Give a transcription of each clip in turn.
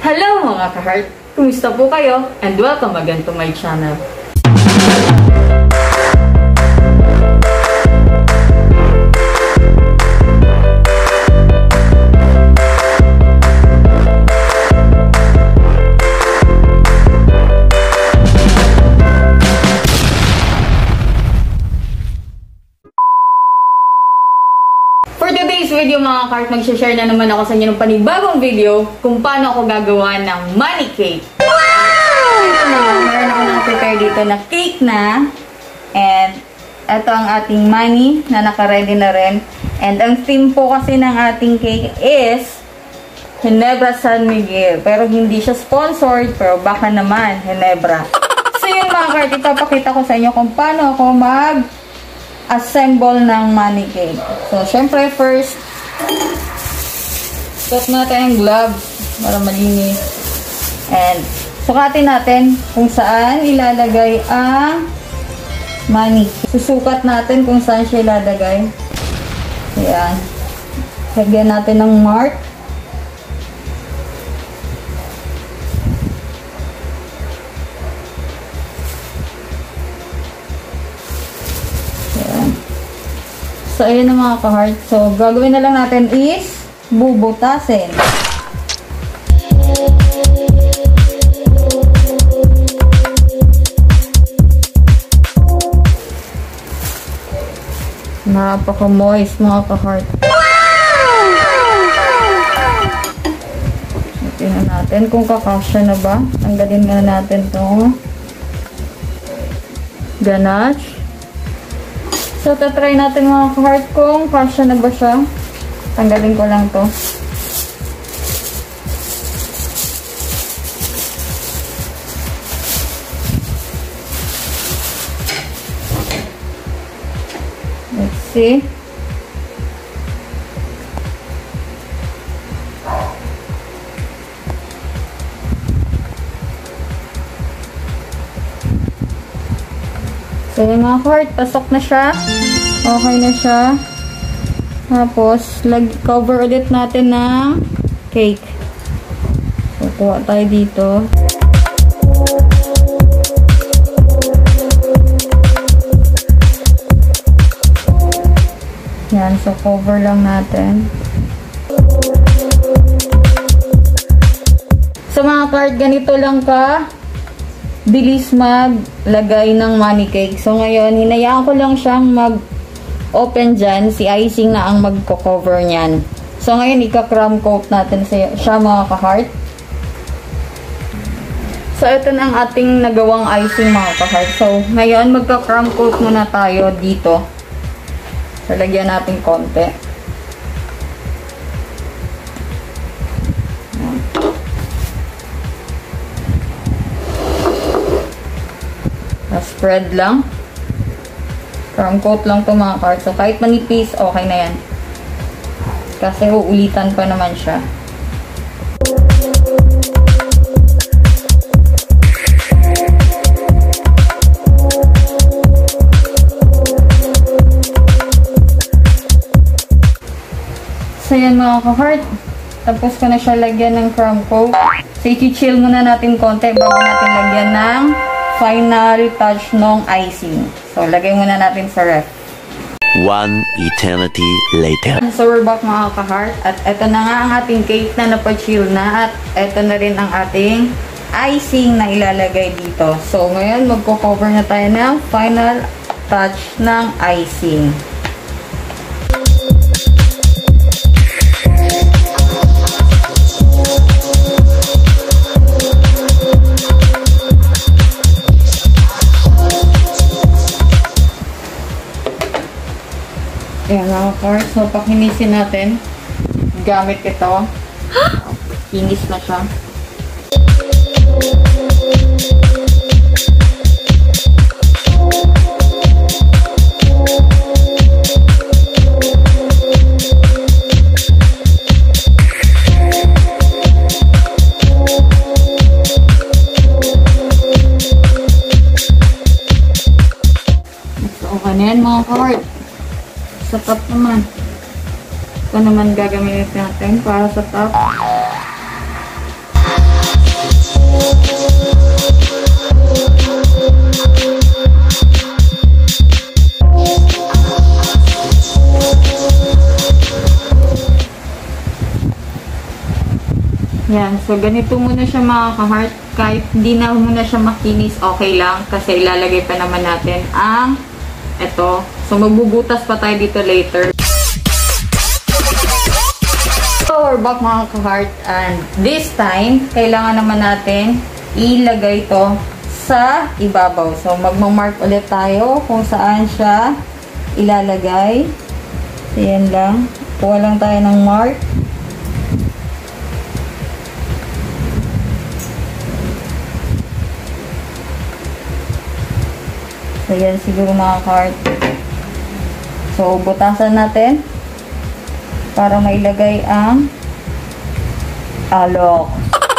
Hello mga ka-heart! Kumusta po kayo? And welcome again to my channel. For today's video mga ka-heart, mag-share na naman ako sa inyo ng panibagong video kung paano ako gagawa ng money cake. Wow! Meron ako nakaprepare dito na cake na. And ito ang ating money na naka-ready na rin. And ang theme po kasi ng ating cake is Ginebra San Miguel. Pero hindi siya sponsored, pero baka naman Ginebra. So yun mga ka-heart, ipapakita ko sa inyo kung paano ako assemble ng money cake. So, syempre, first, suot natin ang gloves para malinis. And, sukatin natin kung saan ilalagay ang money cake. Susukat natin kung saan siya ilalagay. Ayan. Lagyan natin ng mark. So, ayun na mga ka-heart. So, gagawin na lang natin is bubutasin. Napaka-moist mga ka-heart. So, tingnan natin kung kakasya na ba. Tanggalin nga natin to ganache. So, tatry natin mga ka-heart kung kasya na ba siya. Tanggalin ko lang to. Let's see. So, yung mga ka-heart, pasok na siya. Okay na siya. Tapos, cover ulit natin ng cake. So, kuha tayo dito. Yan. So, cover lang natin. So, mga ka-heart, ganito lang bilis maglagay ng money cake. So, ngayon, hinayaan ko lang siyang mag-open dyan. Si icing na ang magko-cover niyan. So, ngayon, ika-crumb coat natin siya mga ka-heart. So, ito na ang ating nagawang icing mga ka-heart. So, ngayon, magka-crumb coat muna tayo dito. So, lagyan natin konti. Spread lang. Crumb coat lang ito mga ka-heart. So, kahit manipis, okay na yan. Kasi uulitan pa naman siya. So, yan mga ka-heart. Tapos ko na siya lagyan ng crumb coat. So, i-chill muna natin konti bago natin lagyan ng final touch ng icing. So, lagay muna natin sa ref. One eternity later. So, we're back mga ka-heart. At eto na nga ang ating cake na napachill na. At eto na rin ang ating icing na ilalagay dito. So, ngayon, magko-cover na tayo ng final touch ng icing. Ayan mga ka-heart. So, pakinisin natin. Gamit ito. Kinis na siya. So, okay na yan mga ka-heart. Sapat naman. Ito naman gagamitin natin para sa top. Yan. So, ganito muna siya mga ka-heart. Kahit hindi na muna siya makinis, okay lang. Kasi ilalagay pa naman natin ang ito. So, magbubutas pa tayo dito later. So, we're back mga ka-heart. And this time, kailangan naman natin ilagay ito sa ibabaw. So, magmamark ulit tayo kung saan siya ilalagay. So, yan lang. Kuha lang tayo ng mark. So, yan siguro mga ka-heart. So, butasan natin para mailagay ang alok.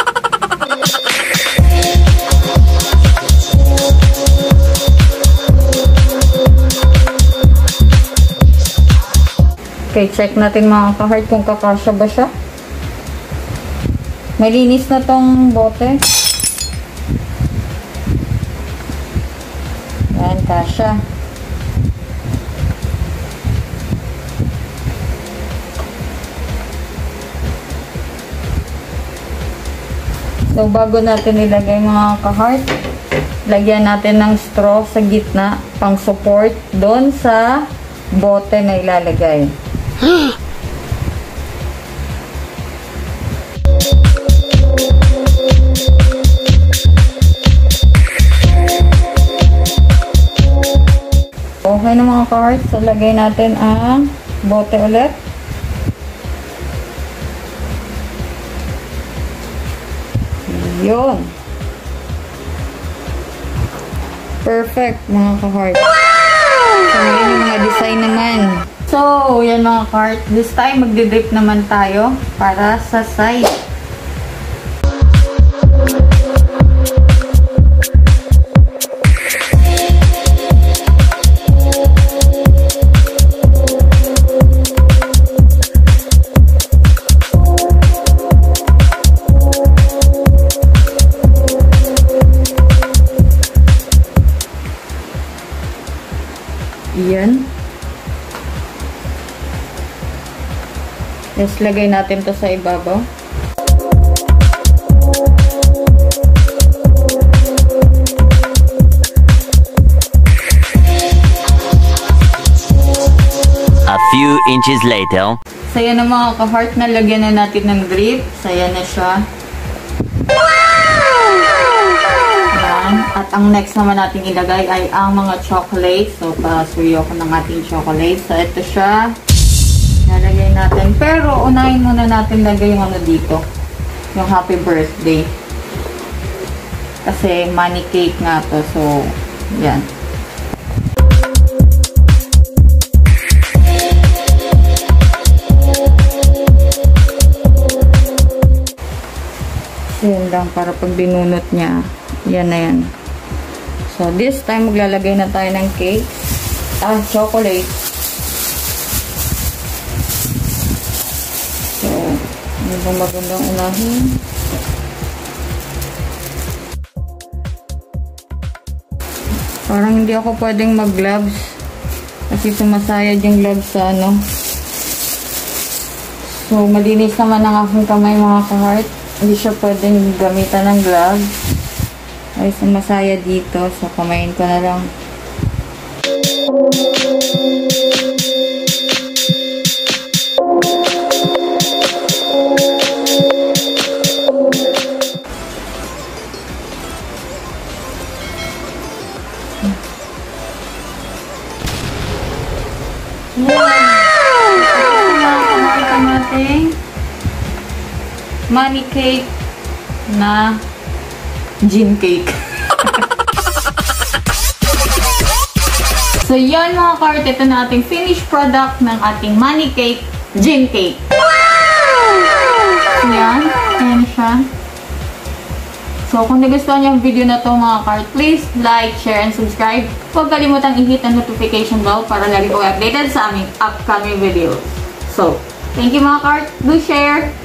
Okay, check natin mga ka-heart kung kakasya ba siya. Malinis na tong bote. Yan, kasya. So, bago natin ilagay mga ka-heart, lagyan natin ng straw sa gitna pang support doon sa bote na ilalagay. Okay na mga ka-heart. So, lagay natin ang bote ulit. Yun. Perfect mga ka-heart. So, ngayon yung mga design naman. So, yan mga ka-heart. This time, magdidip naman tayo para sa side. Yan. Yes, lagay natin to sa ibabaw. A few inches later. So, yan na mga ka-heart, na lagyan na natin ng drip. So, yan na siya. Yan. At ang next naman natin ilagay ay ang mga chocolate. So, pasuyo ko ng ating chocolate. So, ito siya. Nalagay natin. Pero, unahin muna natin lagay yung ano dito. Yung happy birthday. Kasi, money cake nga to. So, yan. Yan lang, para pag binunot niya, yan na yan. So, this time, maglalagay na tayo ng cake. Chocolate. So, ano bang magandang unahin? Parang hindi ako pwedeng mag-gloves. Kasi sumasayad yung gloves sa ano. So, malinis naman ang aking kamay mga ka-heart. Hindi siya pwedeng gamitan ng gloves. Ay, sumasaya dito. So, kamayin ko na lang. Money cake na gin cake. So, yan mga ka-heart. Ito na ating finished product ng ating money cake, gin cake. So, yan. Ayan siya. So, kung nagustuhan niyo ang video na to mga ka-heart, please like, share, and subscribe. Huwag kalimutang i-hit ang notification bell para lagi ko updated sa aming upcoming videos. So, thank you mga ka-heart. Do share!